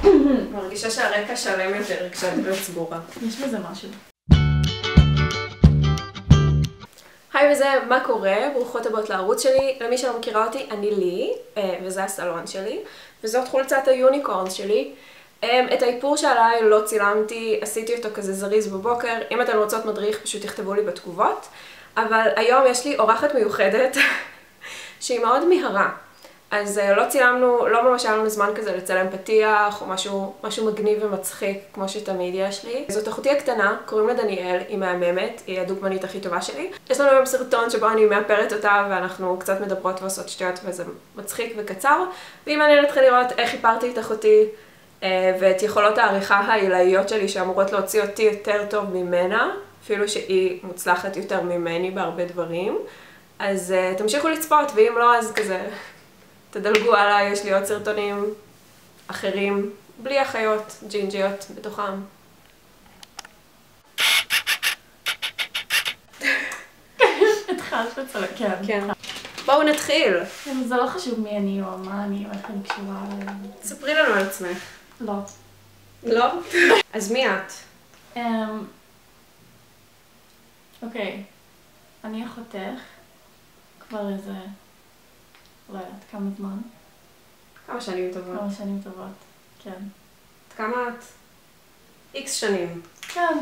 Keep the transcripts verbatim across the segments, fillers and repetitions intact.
מרגישה שהרקע שלם יותר כשהדברת סגורה. יש בזה משהו. היי וזה, מה קורה? ברוכות הבאות לערוץ שלי. למי שלא מכירה אותי, אני לי, וזה הסלון שלי, וזאת חולצת היוניקורנס שלי. את האיפור שעליי לא צילמתי, עשיתי אותו כזה זריז בבוקר. אם אתן רוצות מדריך, פשוט תכתבו לי בתגובות. אבל היום יש לי אורחת מיוחדת שהיא מאוד מהרה. אז לא צילמנו, לא ממש היה לנו זמן כזה לצלם פתיח או משהו, משהו מגניב ומצחיק כמו שתמיד יש לי. זאת אחותי הקטנה, קוראים לה דניאל, היא מהממת, היא הדוגמנית הכי טובה שלי. יש לנו היום סרטון שבו אני מאפרת אותה ואנחנו קצת מדברות ועושות שטויות וזה מצחיק וקצר. ואם אני נתחיל לראות איך איפרתי את אחותי ואת יכולות העריכה העילאיות שלי שאמורות להוציא אותי יותר טוב ממנה, אפילו שהיא מוצלחת יותר ממני בהרבה דברים. אז uh, תמשיכו לצפות, ואם לא אז כזה תדלגו עליי, יש לי עוד סרטונים אחרים, בלי אחיות ג'ינג'יות בתוכם. התחלת לצלם, כן. כן. בואו נתחיל. זה לא חשוב מי אני או מה אני או איך אני קשורה. ספרי לנו על עצמך. לא. לא? אז מי את? אוקיי, אני אחותך כבר איזה, לא יודעת, כמה זמן? כמה שנים טובות. כמה שנים טובות, כן. עד כמה את? איקס שנים. כן.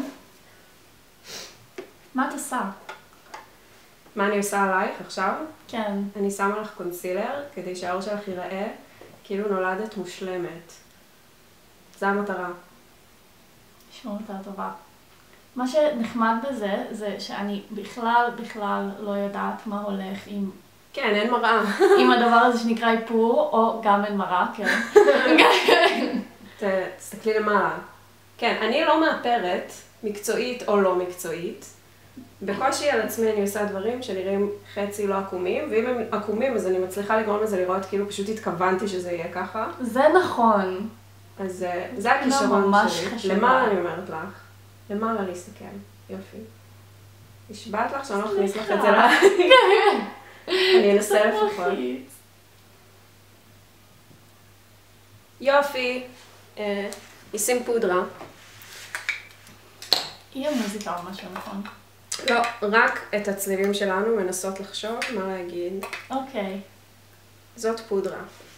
מה את עושה? מה אני עושה עלייך עכשיו? כן. אני שמה לך קונסילר כדי שהאור שלך ייראה כאילו נולדת מושלמת. זה המטרה. נשמע אותה טובה. מה שנחמד בזה, זה שאני בכלל, בכלל לא יודעת מה הולך עם... כן, אין מראה. עם הדבר הזה שנקרא איפור, או גם אין מראה, כן. תסתכלי למעלה. כן, אני לא מאפרת, מקצועית או לא מקצועית. בקושי על עצמי אני עושה דברים שנראים חצי לא עקומים, ואם הם עקומים אז אני מצליחה לגרום לזה לראות כאילו פשוט התכוונתי שזה יהיה ככה. זה נכון. אז זה הכישרון שלי. למעלה אני אומרת לך. למעלה להסתכל. יופי. נשבעת לך שאני לא אכניס לך את זה לה. אני אנסה לפחות. יופי. נשים פודרה. יהיה מוזיקה או משהו, נכון? לא, רק את הצלילים שלנו מנסות לחשוב מה להגיד. אוקיי. זאת פודרה.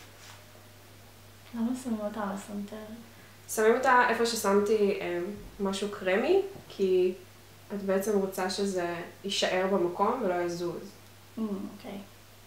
למה שמים אותה על הסנטר? שמים אותה איפה ששמתי אה, משהו קרמי, כי את בעצם רוצה שזה יישאר במקום ולא יזוז. Mm, אוקיי.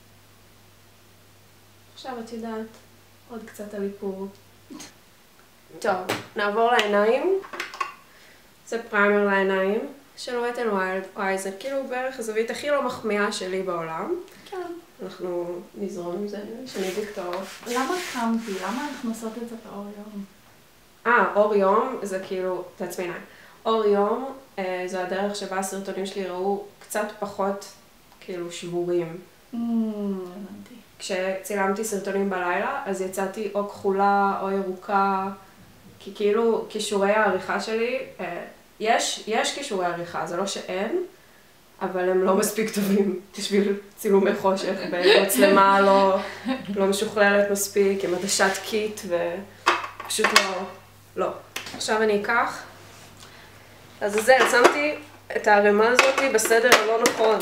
עכשיו את יודעת עוד קצת על איפור. טוב, נעבור לעיניים. זה פריימר לעיניים של וט אנד ווילד. וואי, זה כאילו בערך הזווית הכי לא מחמיאה שלי בעולם. כן. אנחנו נזרום עם זה, שאני דיקטור. למה קמתי? למה אנחנו עושות את זה באור יום? אה, אור יום זה כאילו, תעצמי עיניים. אור יום אה, זו הדרך שבה הסרטונים שלי ראו קצת פחות כאילו שבורים. Mm, הבנתי. כשצילמתי סרטונים בלילה, אז יצאתי או כחולה או ירוקה, כי כאילו קישורי העריכה שלי, אה, יש, יש קישורי עריכה, זה לא שאין, אבל הם לא מספיק טובים בשביל צילומי חושך, במצלמה לא, לא משוכללת מספיק, עם עדשת קיט ופשוט לא, לא. עכשיו אני אקח, אז זה, שמתי את הערימה הזאת בסדר הלא נכון.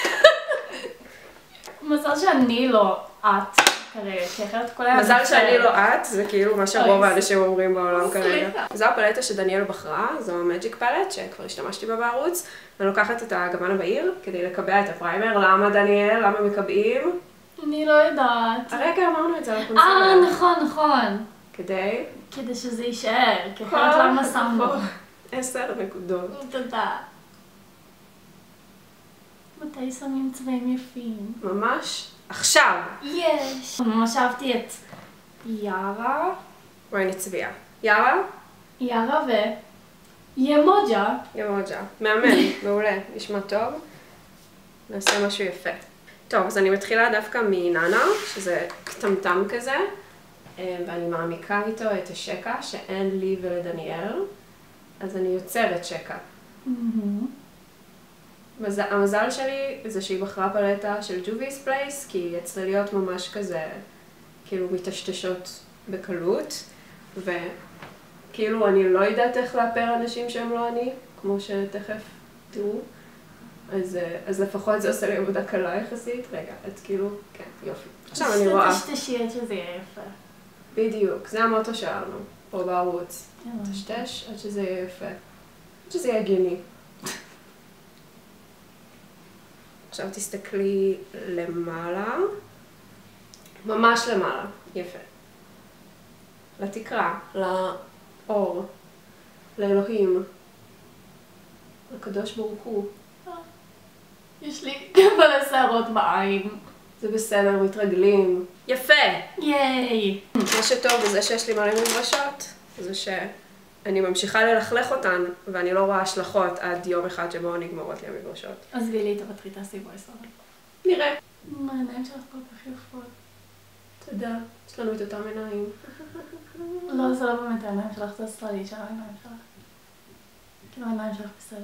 מזל שאני לא את כרגע, כי אחרת כל היה... מזל שאני לא את, זה כאילו מה שרוב האנשים אומרים בעולם כרגע. סליחה. זו הפלטה שדניאל בחרה, זו המג'יק פלט שכבר השתמשתי בה בערוץ. אני לוקחת את הגוון הבהיר כדי לקבע את הפריימר. למה דניאל? למה מקבעים? אני לא יודעת. הרגע אמרנו את זה על הקונסילר. אה, נכון, נכון. כדי? כדי שזה יישאר, כי אחרת למה שמנו. עשר נקודות. תודה. מתי שמים צבעים יפים? ממש עכשיו. יש. ממש אהבתי את יארה. בואי נצביע. יאללה? יארה ו... ימוג'ה. ימוג'ה. מאמן, מעולה. נשמע טוב. נעשה משהו יפה. טוב, אז אני מתחילה דווקא מננה, שזה קטמטם כזה, ואני מעמיקה איתו את השקע שאין לי ולדניאל, אז אני יוצרת שקע. המזל שלי זה שהיא בחרה פלטה של ג'וביס פלייס, כי הצלליות ממש כזה, כאילו מתשתשות בקלות. וכאילו אני לא יודעת איך לאפר אנשים שהם לא אני, כמו שתכף תראו. אז, אז לפחות זה עושה לי עבודה קלה יחסית. רגע, את כאילו, כן, יופי. עכשיו אני רואה. תשתשי עד שזה יהיה יפה. בדיוק, זה המוטו שלנו, פה בערוץ. תשתש עד שזה יהיה יפה. עד שזה יהיה הגיוני. עכשיו תסתכלי למעלה. ממש למעלה. יפה. לתקרה, לאור, לאלוהים, לקדוש ברוך הוא. יש לי מלא שערות בעין. זה בסדר, מתרגלים. יפה! ייי! מה שטוב בזה שיש לי מלא מברשות, זה שאני ממשיכה ללכלך אותן, ואני לא רואה השלכות עד יום אחד שבו נגמרות לי המברשות. אז גילי, תוותרי תעשי voice over. נראה. מה, העיניים שלך כל כך יפות. תודה. יש לנו את אותם עיניים. לא, זה לא באמת העיניים שלך, זה הסטרלית של העיניים שלך. כאילו העיניים שלך בסדר.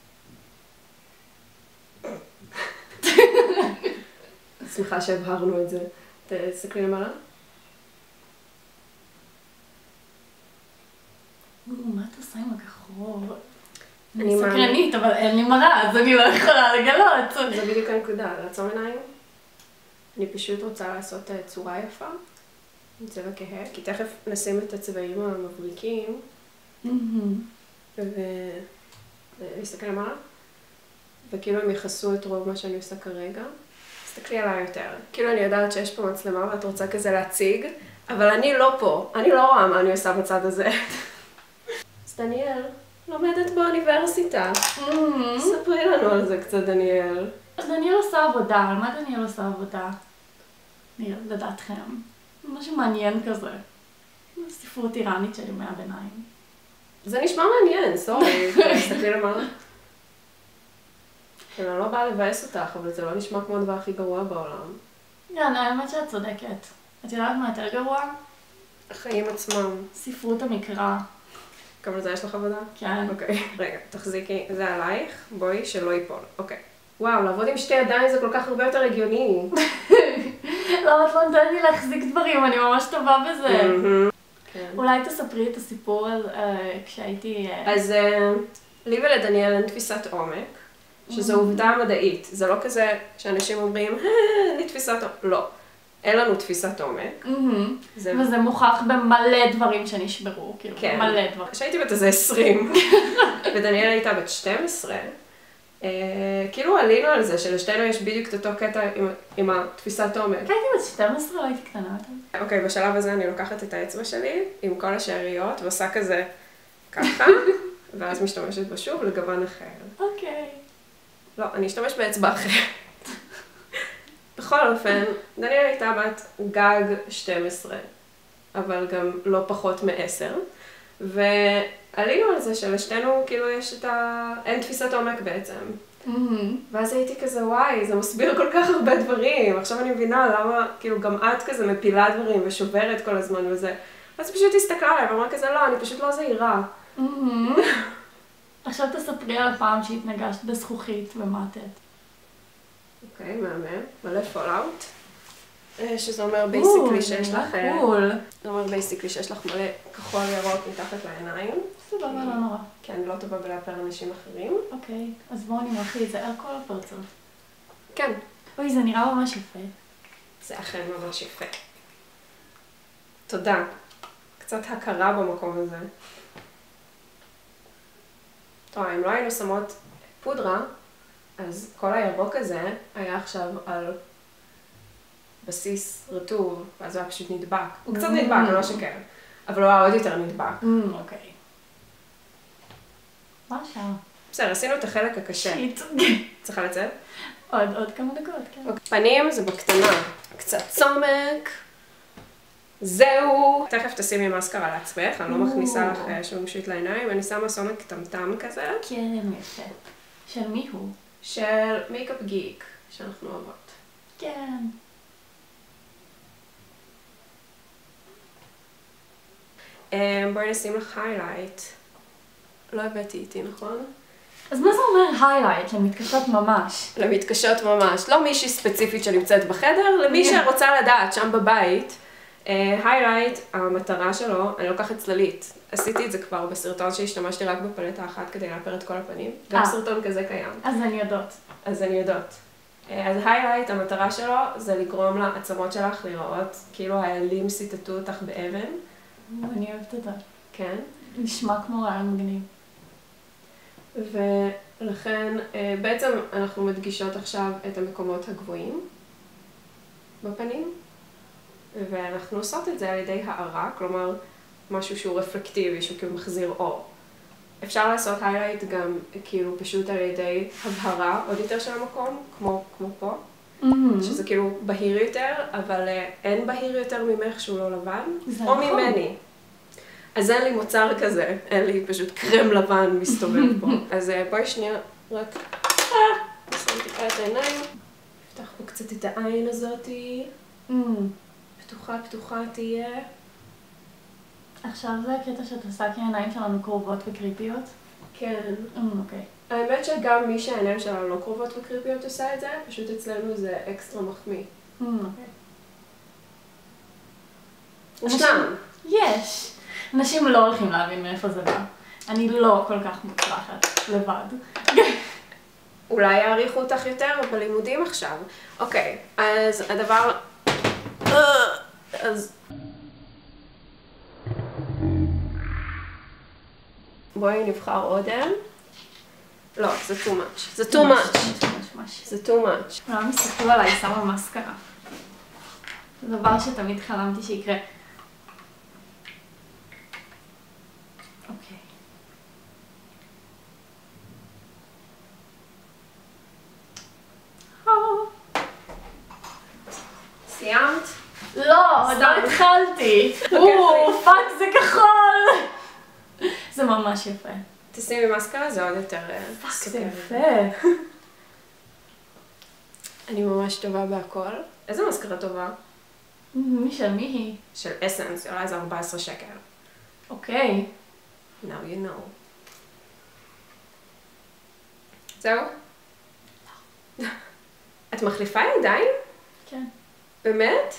שמחה שהבהרנו את זה. תסתכלי למעלה. מה את עושה עם הכחול? אני אני סקרנית, אבל אין לי מראה, אז אני לא יכולה לגלות. זה בדיוק הנקודה, לעצום עיניים. אני פשוט רוצה לעשות צורה יפה, עם צבע כהה, כי תכף נשים את הצבעים המבריקים, ולהסתכל למעלה, וכאילו הם יכסו את רוב מה שאני עושה כרגע. תסתכלי עליי יותר. כאילו אני יודעת שיש פה מצלמה ואת רוצה כזה להציג, אבל אני לא פה, אני לא רואה מה אני עושה בצד הזה. אז דניאל, לומדת באוניברסיטה. ספרי לנו על זה קצת, דניאל. אז דניאל עושה עבודה, על מה דניאל עושה עבודה? נראה, לדעתכם. משהו מעניין כזה. ספרות איראנית של ימי הביניים. זה נשמע מעניין, סורי. תסתכלי למעלה. אני לא באה לבאס אותך, אבל זה לא נשמע כמו הדבר הכי גרוע בעולם. כן, האמת שאת צודקת. את יודעת מה יותר גרוע? החיים עצמם. ספרות המקרא. גם על זה יש לך עבודה? כן. אוקיי, רגע, תחזיקי, זה עלייך, בואי, שלא ייפול. אוקיי. וואו, לעבוד עם שתי ידיים זה כל כך הרבה יותר הגיוני. לא, את לא נתן לי להחזיק דברים, אני ממש טובה בזה. אולי תספרי את הסיפור כשהייתי... אז לי ולדניאל אין תפיסת עומק, שזו עובדה מדעית. זה לא כזה שאנשים אומרים, אין לי תפיסת עומק. לא. אין לנו תפיסת עומק. וזה מוכח במלא דברים שנשברו, כאילו, מלא דברים. כשהייתי בת איזה עשרים, ודניאל הייתה בת שתים עשרה, כאילו עלינו על זה שלשתינו יש בדיוק את אותו קטע עם התפיסת עומק. הייתי בת שתים עשרה, לא הייתי קטנה יותר. אוקיי, בשלב הזה אני לוקחת את האצבע שלי עם כל השאריות ועושה כזה ככה, ואז משתמשת בו שוב לגוון אחר. אוקיי. לא, אני אשתמש באצבע אחרת. בכל אופן, דניאל הייתה בת גג שתים עשרה, אבל גם לא פחות מ-עשר, ועלינו על זה שלשתינו כאילו יש את ה... אין תפיסת עומק בעצם. ואז הייתי כזה, וואי, זה מסביר כל כך הרבה דברים. עכשיו אני מבינה למה, כאילו גם את כזה מפילה דברים ושוברת כל הזמן וזה. אז פשוט הסתכלה עליי ואמרה כזה, לא, אני פשוט לא זהירה. עכשיו תספרי על הפעם שהתנגשת בזכוכית ומתת. אוקיי, מהמם. מלא פולאוט. שזה אומר בייסיקלי שיש לך... קול. זה אומר בייסיקלי שיש לך מלא כחול ירוק מתחת לעיניים. סבבה, לא נורא. כן, לא טובה בלאפר אנשים אחרים. אוקיי, אז בואו נמרחי את זה על כל הפרצוף. כן. אוי, זה נראה ממש יפה. זה אכן ממש יפה. תודה. קצת הכרה במקום הזה. טוב, אם לא היינו שמות פודרה, אז כל הירוק הזה היה עכשיו על בסיס רטוב, ואז הוא היה פשוט נדבק. הוא קצת נדבק, אני לא שקר. אבל הוא היה עוד יותר נדבק. אוקיי. מה השעה? בסדר, עשינו את החלק הקשה. שיט. צריכה לצאת? עוד, עוד כמה דקות, כן. פנים זה בקטנה. קצת צומק. זהו. תכף תשימי מסקרה לעצמך, אני לא מכניסה לך שום שיט לעיניים, אני שמה סומק טמטם כזה. כן, יפה. של מי הוא? של מייקאפ גיק, שאנחנו אוהבות. כן. בואי נשים לך highlight. לא הבאתי איתי, נכון? אז מה זה אומר highlight? למתקשות ממש? למתקשות ממש. לא מישהי ספציפית שנמצאת בחדר, למי שרוצה לדעת שם בבית, היילייט, המטרה שלו, אני לוקחת צללית. עשיתי את זה כבר בסרטון שהשתמשתי רק בפלטה אחת כדי לאפר את כל הפנים. גם סרטון כזה קיים. אז אני יודעת. אז אני יודעת. אז היילייט, המטרה שלו זה לגרום לעצמות שלך להיראות, כאילו האלים סיטטו אותך באבן. אני אוהבת את זה. כן. נשמע כמו רעיון מגניב. ולכן, בעצם אנחנו מדגישות עכשיו את המקומות הגבוהים בפנים, ואנחנו עושות את זה על ידי הארה, כלומר, משהו שהוא רפלקטיבי, שהוא כאילו מחזיר אור. אפשר לעשות היילייט גם כאילו פשוט על ידי הבהרה עוד יותר של המקום, כמו, כמו פה, mm-hmm. שזה כאילו בהיר יותר, אבל אין בהיר יותר ממך שהוא לא לבן, או נכון. ממני. אז אין לי מוצר כזה, אין לי פשוט קרם לבן מסתובב פה. אז בואי שנייה, רק נשים טיפה את העיניים. נפתח פה קצת את העין הזאתי. Mm. פתוחה, פתוחה תהיה. עכשיו זה הקטע שאת עושה כי העיניים שלנו קרובות וקריפיות? כן. אוקיי. האמת שגם מי שהעיניים שלנו לא קרובות וקריפיות עושה את זה, פשוט אצלנו זה אקסטרה מחמיא. אוקיי. ושם. יש. אנשים לא הולכים להבין מאיפה זה בא. אני לא כל כך מוצלחת לבד. אולי יעריכו אותך יותר בלימודים עכשיו. אוקיי, אז הדבר... אז... בואי נבחר אודם. לא, זה too much. זה too much. זה too much. כולם מסתכלו עליי, שמה מסקרה. זה דבר שתמיד חלמתי שיקרה. אוקיי. סיימת? לא, עוד לא התחלתי. או, פאק, זה כחול. זה ממש יפה. תשימי מסקרה, זה עוד יותר סוכר. זה יפה. אני ממש טובה בהכל. איזה מסקרה טובה? של מי היא? של אסנס, אולי זה ארבע עשרה שקל. אוקיי. Now you know. זהו? לא. את מחליפה ידיים? כן. באמת?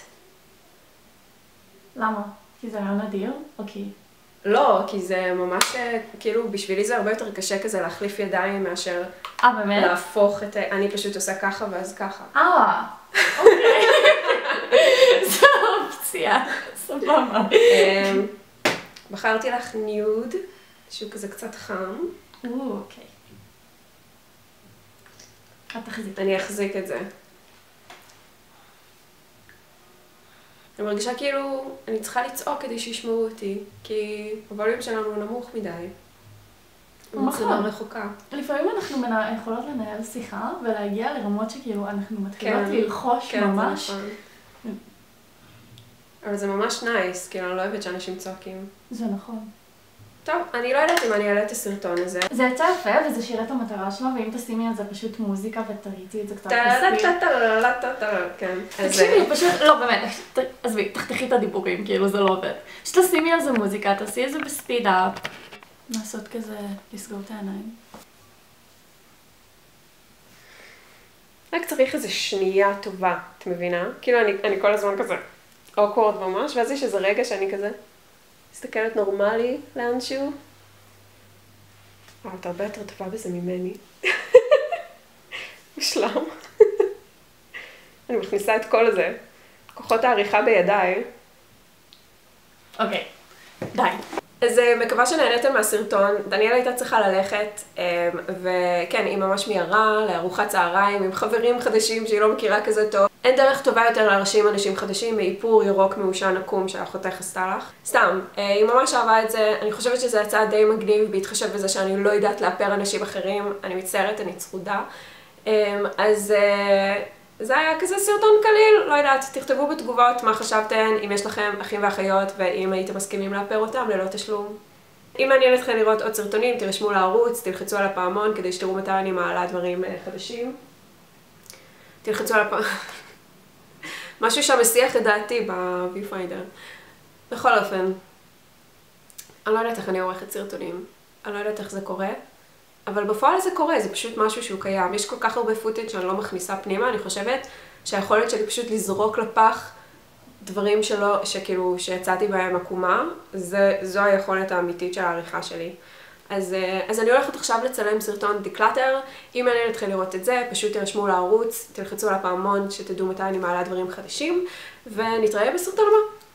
למה? כי זה רעיון אדיר? אוקיי. לא, כי זה ממש, כאילו, בשבילי זה הרבה יותר קשה כזה להחליף ידיים מאשר... אה, באמת? להפוך את... אני פשוט עושה ככה ואז ככה. אה, אוקיי. זו אופציה. סבבה. בחרתי לך ניוד, שהוא כזה קצת חם. או, אוקיי. את תחזיק. אני אחזיק את זה. אני מרגישה כאילו, אני צריכה לצעוק כדי שישמעו אותי, כי הווליום שלנו נמוך מדי. נכון. רחוקה. לפעמים אנחנו מנה... יכולות לנהל שיחה ולהגיע לרמות שכאילו אנחנו מתחילות ללחוש כן, ממש. זה נכון. אבל זה ממש נייס, כאילו אני לא אוהבת שאנשים צועקים. זה נכון. טוב, אני לא יודעת אם אני אעלה את הסרטון הזה. זה יצא יפה וזה שירת המטרה שלו, ואם תשימי על זה פשוט מוזיקה ותריצי את זה קצת כן. תקשיבי, פשוט, לא באמת, עזבי, תחתכי את הדיבורים, כאילו זה לא עובד. שתשימי על זה מוזיקה, תעשי את זה בספיד אפ. לעשות כזה, לסגור את העיניים. רק צריך איזו שנייה טובה, את מבינה? כאילו אני כל הזמן כזה אוקוורד ממש, ואז יש איזה רגע שאני כזה מסתכלת נורמלי לאנשהו. אבל אתה הרבה יותר טובה בזה ממני. משלם. אני מכניסה את כל זה. כוחות העריכה בידיי. אוקיי, די. אז מקווה שנהנתם מהסרטון. דניאל הייתה צריכה ללכת, וכן, היא ממש מיהרה לארוחת צהריים עם חברים חדשים שהיא לא מכירה כזה טוב. אין דרך טובה יותר להרשים אנשים חדשים מאיפור ירוק מעושן עקום שאחותך עשתה לך. סתם, היא ממש אהבה את זה. אני חושבת שזה יצא די מגניב בהתחשב בזה שאני לא יודעת לאפר אנשים אחרים. אני מצטערת, אני צרודה. אז זה היה כזה סרטון קליל, לא יודעת, תכתבו בתגובות מה חשבתן, אם יש לכם אחים ואחיות ואם הייתם מסכימים לאפר אותם ללא תשלום. אם מעניין אתכם לראות עוד סרטונים, תירשמו לערוץ, תלחצו על הפעמון כדי שתראו מתי אני מעלה דברים חדשים. תלחצו על הפעמון. משהו שם מסיח את דעתי ב-Viewfinder. בכל אופן, אני לא יודעת איך אני עורכת סרטונים, אני לא יודעת איך זה קורה, אבל בפועל זה קורה, זה פשוט משהו שהוא קיים. יש כל כך הרבה פוטאג' שאני לא מכניסה פנימה, אני חושבת שהיכולת שלי פשוט לזרוק לפח דברים שלא, שכאילו, שיצאתי בהם עקומה, זה, זו היכולת האמיתית של העריכה שלי. אז, אז אני הולכת עכשיו לצלם סרטון דקלטר, אם אני נתחיל לראות את זה, פשוט תרשמו לערוץ, תלחצו על הפעמון שתדעו מתי אני מעלה דברים חדשים, ונתראה בסרטון הבא.